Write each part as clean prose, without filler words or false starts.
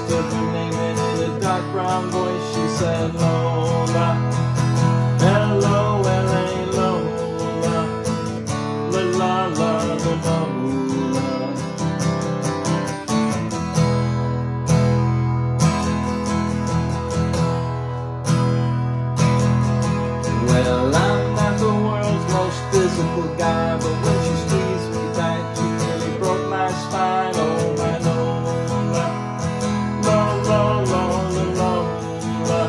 took her name and in a dark brown voice she said, Lola, hello, L.A. Lola, la la la la Lola. Well, I'm not the world's most physical guy, but when she squeezed me tight, she nearly broke my spine. Oh, my Lola, Lola, Lola, Lola.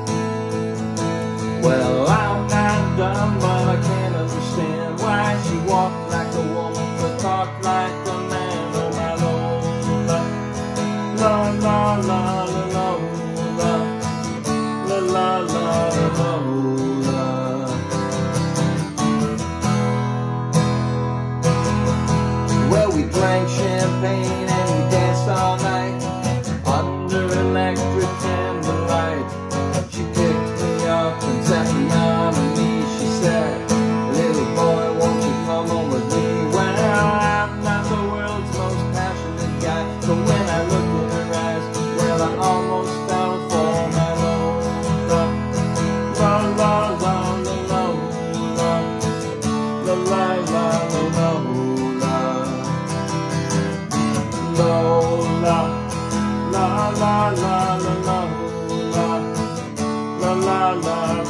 Well, I'm not dumb, but I can't understand why she walked like a woman but talked like a man. Oh, my Lola, la la la la Lola, la la la la Lola. Well, we drank champagne and we danced all night under electric candlelight. She picked me up and sat me on her knee. She said, little boy, won't you come home with me? Well, I'm not the world's most passionate guy, but when I looked in her eyes, well, I almost fell for my Lola. La la la la Lola, la la la la Lola. Lola, la la la la la la la la la.